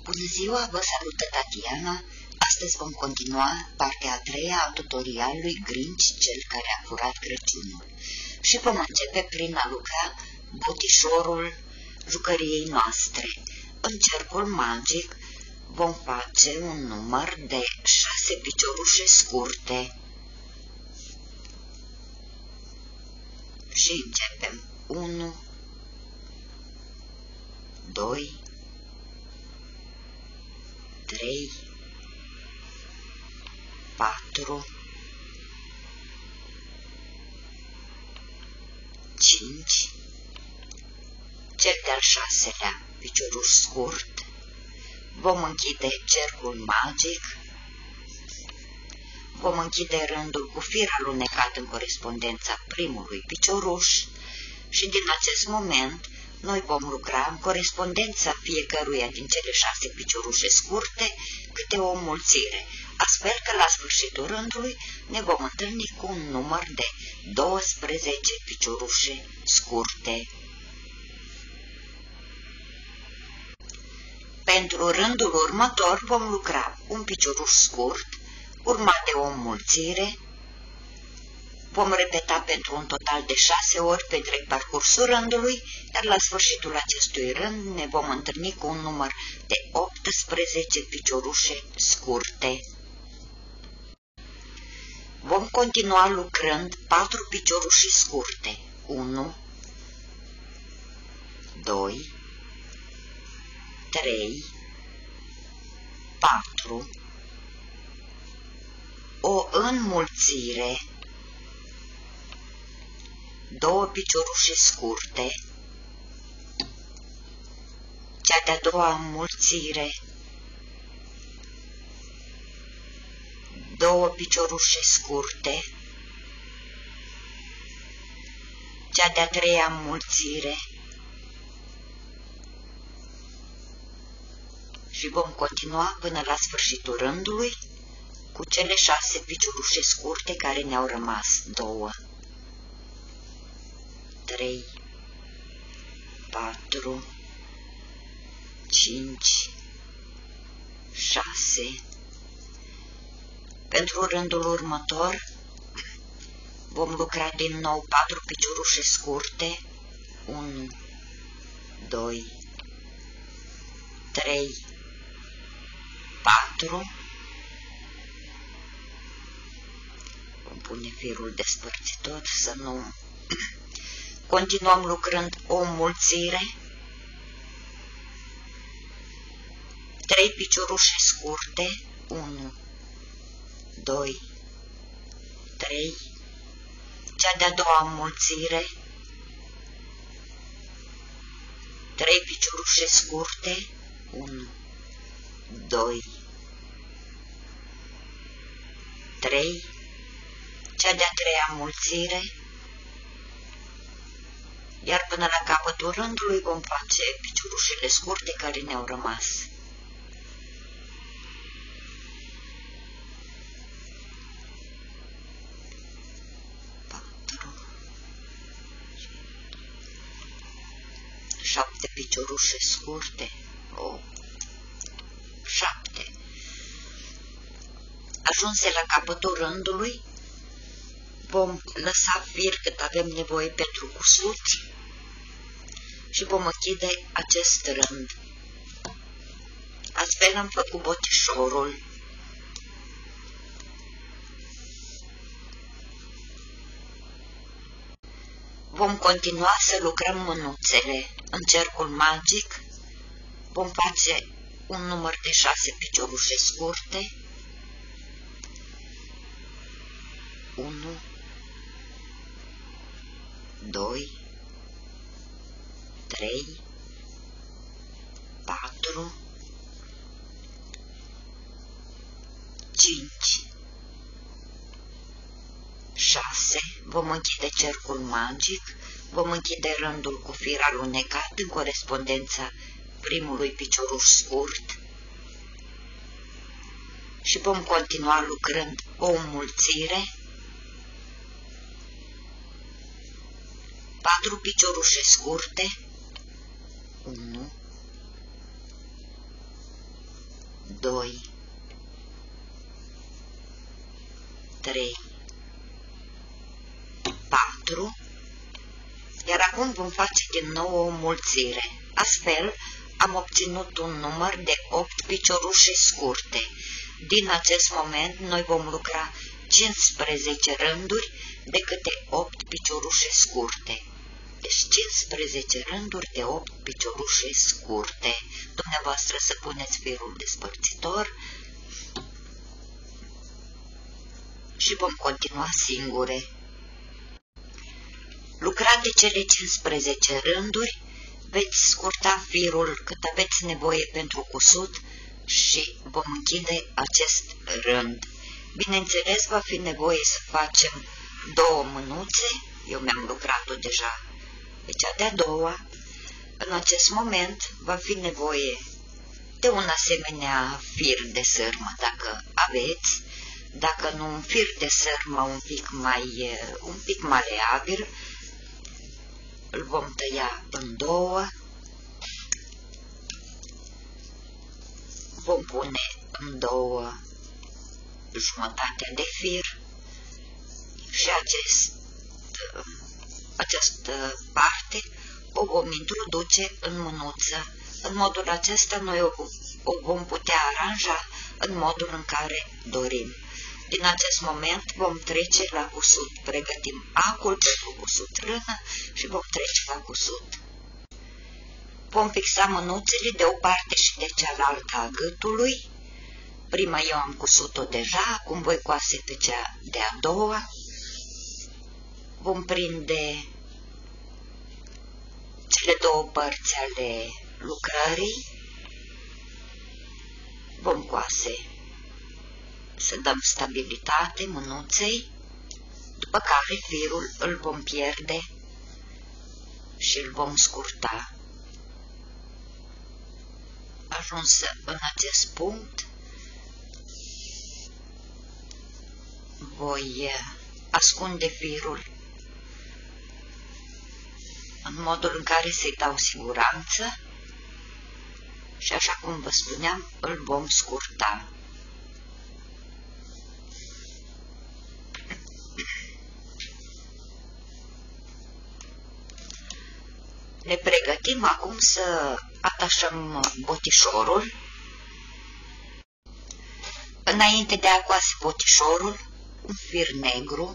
Bună ziua, vă salută Tatiana. Astăzi vom continua partea a treia a tutorialului Grinch, cel care a furat Crăciunul. Și vom începe prin a lucra botișorul jucăriei noastre. În cercul magic vom face un număr de 6 piciorușe scurte. Și începem. 1, 2, 3, 4, 5, cel de-al 6-lea picioruș scurt, vom închide cercul magic, vom închide rândul cu fir alunecat în corespondența primului picioruș și din acest moment noi vom lucra în corespondența fiecăruia din cele 6 piciorușe scurte câte o înmulțire, astfel că la sfârșitul rândului ne vom întâlni cu un număr de 12 piciorușe scurte. Pentru rândul următor vom lucra un picioruș scurt, urmat de o înmulțire. Vom repeta pentru un total de 6 ori pe întreg parcursul rândului, dar la sfârșitul acestui rând ne vom întâlni cu un număr de 18 piciorușe scurte. Vom continua lucrând 4 piciorușe scurte. 1, 2, 3, 4, o înmulțire, 2 piciorușe scurte, cea de-a doua înmulțire, 2 piciorușe scurte, cea de-a treia înmulțire și vom continua până la sfârșitul rândului cu cele 6 piciorușe scurte care ne-au rămas. 2, 3, 4, 5, 6. Pentru rândul următor vom lucra din nou 4 piciorușe scurte. 1, 2, 3, 4. Vom pune firul despărțitor să nu... Continuăm lucrând o înmulțire, 3 piciorușe scurte, 1, 2, 3, cea de-a doua înmulțire, 3 piciorușe scurte, 1, 2, 3, cea de-a treia înmulțire, iar până la capătul rândului vom face piciorușele scurte care ne-au rămas. Șapte piciorușe scurte. 7. Ajunse la capătul rândului, vom lăsa fir cât avem nevoie pentru cusut și vom închide acest rând. Astfel am făcut botișorul. Vom continua să lucrăm mânuțele. În cercul magic vom face un număr de 6 piciorușe scurte. 1, 2, 3, 4, 5, 6. Vom închide cercul magic, vom închide rândul cu fir alunecat în corespondența primului picioruș scurt și vom continua lucrând o înmulțire, 4 piciorușe scurte, 1, 2, 3, 4, iar acum vom face din nou o mulțire. Astfel, am obținut un număr de 8 piciorușe scurte. Din acest moment, noi vom lucra 15 rânduri de câte 8 piciorușe scurte. Deci 15 rânduri de 8 piciorușe scurte. Dumneavoastră să puneți firul despărțitor și vom continua singure. Lucrate cele 15 rânduri, veți scurta firul cât aveți nevoie pentru cusut și vom închide acest rând. Bineînțeles, va fi nevoie să facem 2 mânuțe, eu mi-am lucrat-o deja pe cea de-a doua. În acest moment va fi nevoie de un asemenea fir de sârmă, dacă aveți, dacă nu un fir de sârmă un pic maleabil, îl vom tăia în 2, vom pune în 2 jumătatea de fir și această parte o vom introduce în mânuță. În modul acesta noi o vom putea aranja în modul în care dorim. Din acest moment vom trece la cusut. Pregătim acul pentru cusut rână și vom trece la cusut. Vom fixa mânuțele de o parte și de cealaltă a gâtului. Prima eu am cusut-o deja, acum voi coase pe cea de-a doua. Vom prinde cele 2 părți ale lucrării. Vom coase să dăm stabilitate mânuței, după care firul îl vom pierde și îl vom scurta. Ajuns în acest punct, voi ascunde firul în modul în care să-i dau siguranță și, așa cum vă spuneam, îl vom scurta. Ne pregătim acum să atașăm botișorul. Înainte de a coase botișorul, un fir negru,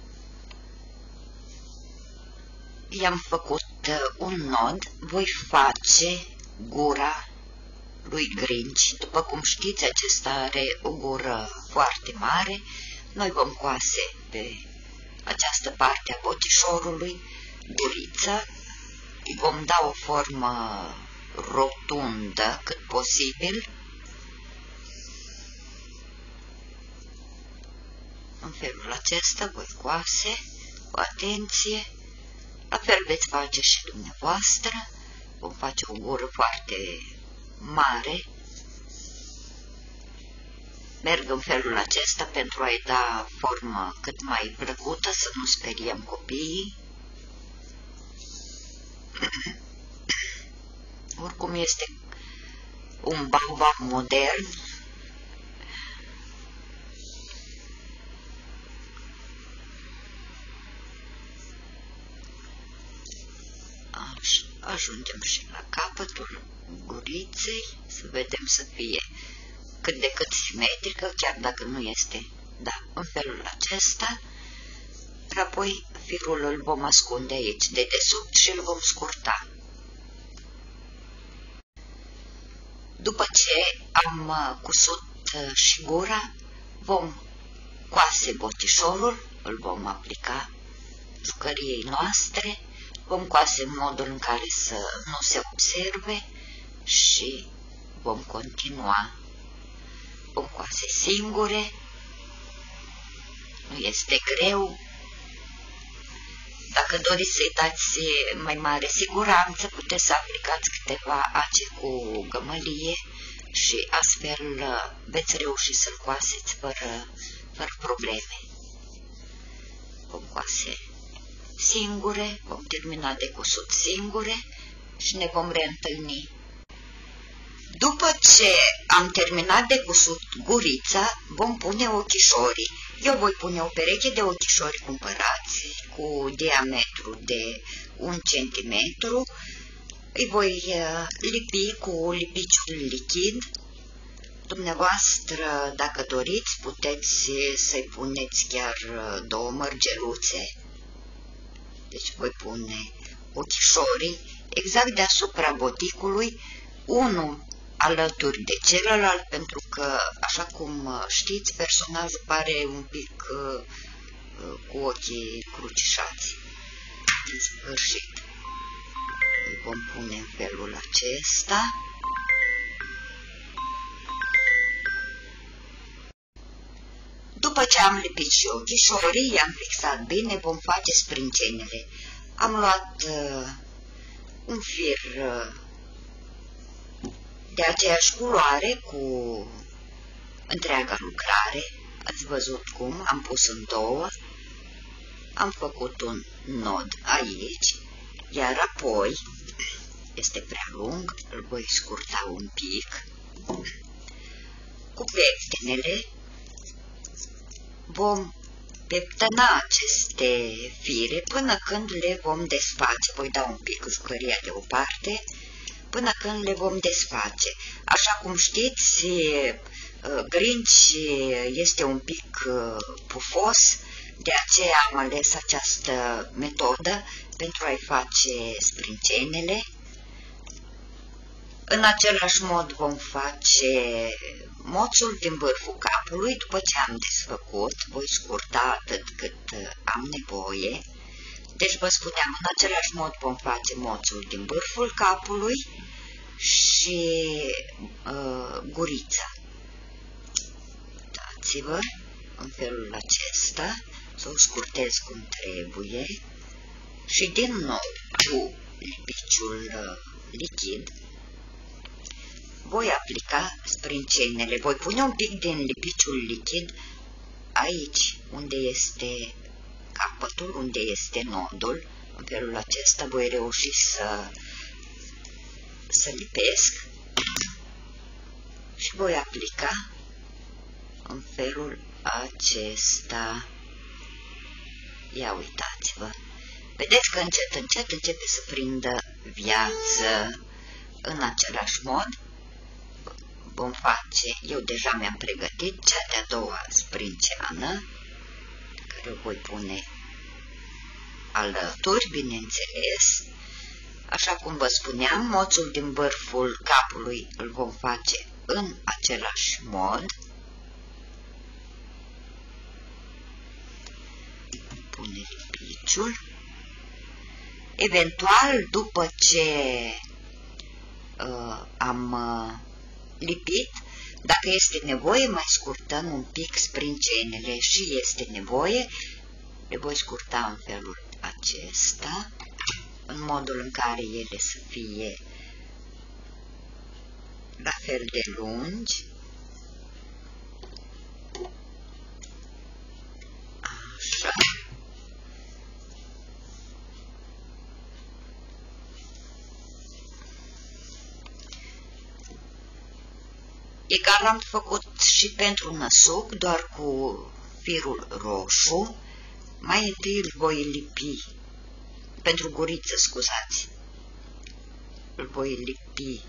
i-am făcut un nod, voi face gura lui Grinci. După cum știți, acesta are o gură foarte mare. Noi vom coase pe această parte a botișorului gurița, vom da o formă rotundă cât posibil. În felul acesta voi coase cu atenție. La fel veți face și dumneavoastră. Vom face o gură foarte mare. Merg în felul acesta pentru a-i da formă cât mai plăcută, să nu speriem copiii. Oricum este un baobab modern. Ajungem și la capătul guriței, să vedem să fie cât de cât simetrică, chiar dacă nu este. Da, în felul acesta. Apoi firul îl vom ascunde aici de desubt și îl vom scurta. După ce am cusut și gura, vom coase botișorul, îl vom aplica jucăriei noastre, vom coase în modul în care să nu se observe și vom continua. Vom coase singure, nu este greu. Dacă doriți să-i dați mai mare siguranță, puteți să aplicați câteva ace cu gămălie și astfel veți reuși să-l coaseți fără probleme. Vom coase singure, vom termina de cusut singure și ne vom reîntâlni. După ce am terminat de cusut gurița, vom pune ochișorii. Eu voi pune o pereche de ochișori cumpărați cu diametru de 1 cm. Îi voi lipi cu lipiciul lichid. Dumneavoastră, dacă doriți, puteți să-i puneți chiar 2 mărgeluțe. Deci voi pune ochișorii exact deasupra boticului, unul alături de celălalt, pentru că, așa cum știți, personajul pare un pic cu ochii crucișați. În sfârșit, îi vom pune în felul acesta. După ce am lipit și ochișorii, i-am fixat bine, vom face sprâncenele. Am luat un fir de aceeași culoare cu întreaga lucrare. Ați văzut cum am pus în 2, am făcut un nod aici, iar apoi, este prea lung, îl voi scurta un pic. Cu pectenele vom peptăna aceste fire până când le vom desface. Voi da un pic jucăria deoparte până când le vom desface. Așa cum știți, grinci este un pic pufos, de aceea am ales această metodă pentru a-i face sprâncenele. În același mod vom face moțul din vârful capului. După ce am desfăcut, voi scurta atât cât am nevoie. Deci vă spuneam, în același mod vom face moțul din vârful capului și gurița. Dați-vă în felul acesta, să o scurtez cum trebuie și din nou cu lipiciul lichid voi aplica sprâncenele. Voi pune un pic din lipiciul lichid aici unde este capătul, unde este nodul. În felul acesta voi reuși să lipesc și voi aplica în felul acesta. Ia uitați-vă. Vedeți că încet, încet începe să prindă viață. În același mod vom face, eu deja mi-am pregătit cea de-a doua sprânceană, care o voi pune alături, bineînțeles. Așa cum vă spuneam, moțul din vârful capului îl vom face în același mod. Pune lipiciul. Eventual, după ce am lipit, dacă este nevoie, mai scurtăm un pic sprâncenele și este nevoie, le voi scurta în felul acesta, în modul în care ele să fie la fel de lungi. Așa. Egal am făcut și pentru năsuc, doar cu firul roșu. Mai întâi îl voi lipi, pentru guriță, scuzați, îl voi lipi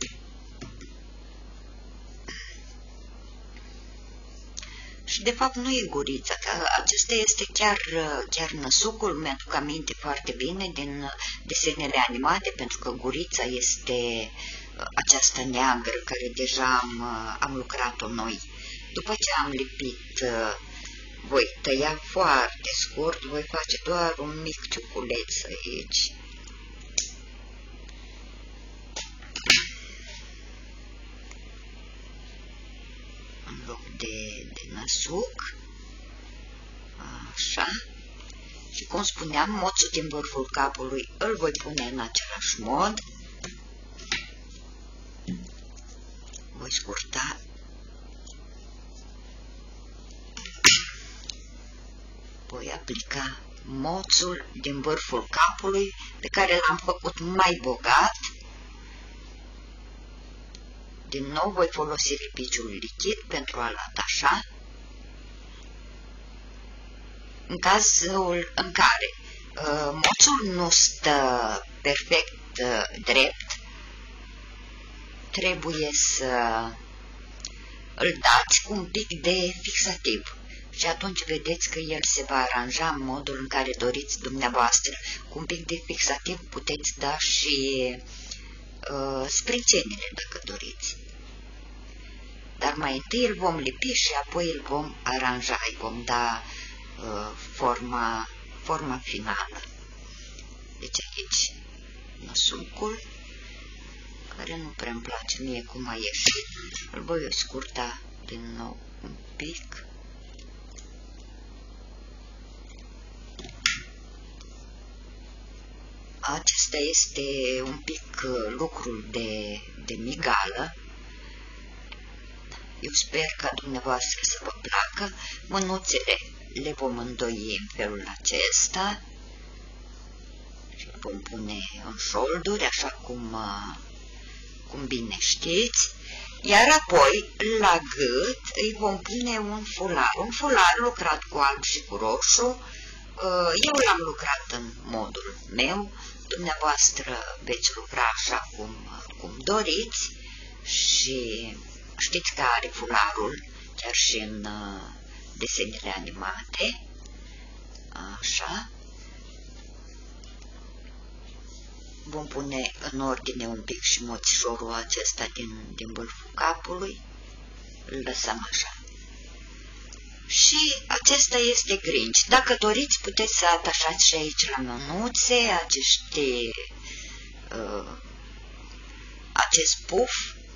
și de fapt nu e gurița, că acesta este chiar năsucul. Mi-aduc aminte foarte bine din desenele animate, pentru că gurița este aceasta neagră, care deja am lucrat-o noi. După ce am lipit, voi tăia foarte scurt, voi face doar un mic ciuculeț aici. În loc de năsuc. Așa. Și cum spuneam, moțul din vârful capului îl voi pune în același mod. Voi scurta. Voi aplica moțul din vârful capului, pe care l-am făcut mai bogat. Din nou voi folosi lipiciul lichid pentru a-l atașa. În cazul în care moțul nu stă perfect drept, trebuie să îl dați cu un pic de fixativ și atunci vedeți că el se va aranja în modul în care doriți dumneavoastră. Cu un pic de fixativ puteți da și sprâncenile dacă doriți. Dar mai întâi îl vom lipi și apoi îl vom aranja, îi vom da forma finală. Deci aici năsucul, care nu prea îmi place mie cum a ieșit, îl voi scurta din nou un pic. Acesta este un pic lucrul de migală. Eu sper ca dumneavoastră să vă placă. Mânuțele le vom îndoi în felul acesta și le vom pune în șolduri, așa cum bine știți. Iar apoi, la gât, îi vom pune un fular lucrat cu alb și cu roșu. Eu l-am lucrat în modul meu, dumneavoastră veți lucra așa cum doriți și știți că are fularul chiar și în desenele animate. Așa. Vom pune în ordine un pic și moțișorul acesta din vârful capului. Îl lăsăm așa. Și acesta este Grinch. Dacă doriți, puteți să atașați și aici la mânuțe acest puf.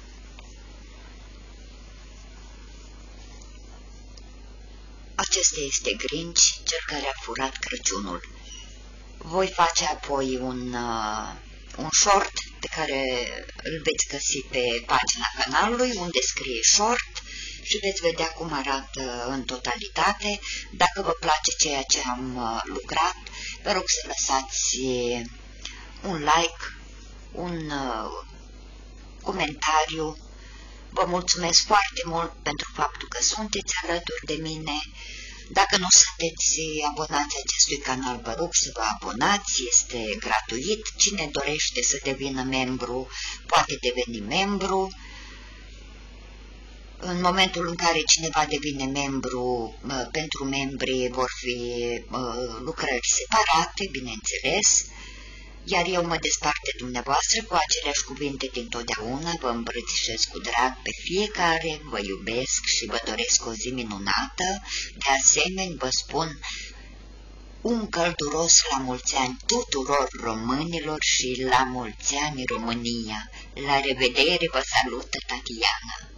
Acesta este Grinch, cel care a furat Crăciunul. Voi face apoi un short pe care îl veți găsi pe pagina canalului, unde scrie short, și veți vedea cum arată în totalitate. Dacă vă place ceea ce am lucrat, vă rog să lăsați un like, un comentariu. Vă mulțumesc foarte mult pentru faptul că sunteți alături de mine. Dacă nu sunteți abonați acestui canal, vă rog să vă abonați, este gratuit. Cine dorește să devină membru, poate deveni membru. În momentul în care cineva devine membru, pentru membri vor fi lucrări separate, bineînțeles, iar eu mă despart de dumneavoastră cu aceleași cuvinte dintotdeauna, vă îmbrățișez cu drag pe fiecare, vă iubesc și vă doresc o zi minunată. De asemenea, vă spun un călduros la mulți ani tuturor românilor și la mulți ani România. La revedere, vă salută Tatiana.